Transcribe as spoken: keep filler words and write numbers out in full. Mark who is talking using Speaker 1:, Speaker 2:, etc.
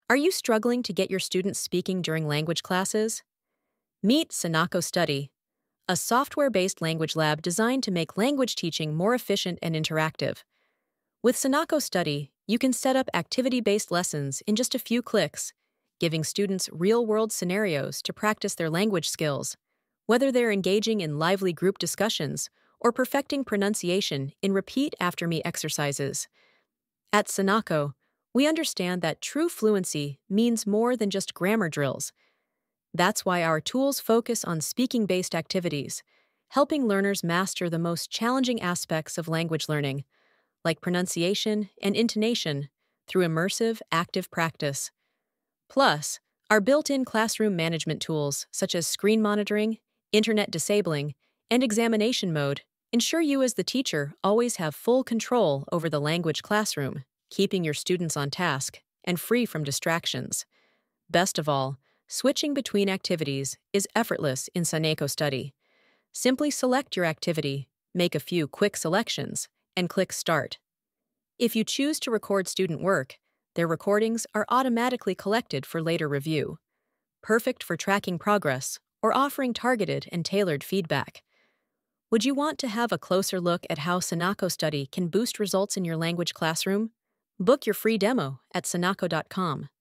Speaker 1: Are you struggling to get your students speaking during language classes? Meet Sanako Study, a software-based language lab designed to make language teaching more efficient and interactive. With Sanako Study, you can set up activity-based lessons in just a few clicks, giving students real-world scenarios to practice their language skills, whether they're engaging in lively group discussions or perfecting pronunciation in repeat-after-me exercises. At Sanako, we understand that true fluency means more than just grammar drills. That's why our tools focus on speaking-based activities, helping learners master the most challenging aspects of language learning, like pronunciation and intonation, through immersive, active practice. Plus, our built-in classroom management tools, such as screen monitoring, internet disabling, and examination mode, ensure you as the teacher always have full control over the language classroom, keeping your students on task and free from distractions. Best of all, switching between activities is effortless in Sanako Study. Simply select your activity, make a few quick selections, and click Start. If you choose to record student work, their recordings are automatically collected for later review, perfect for tracking progress or offering targeted and tailored feedback. Would you want to have a closer look at how Sanako Study can boost results in your language classroom? Book your free demo at sanako dot com.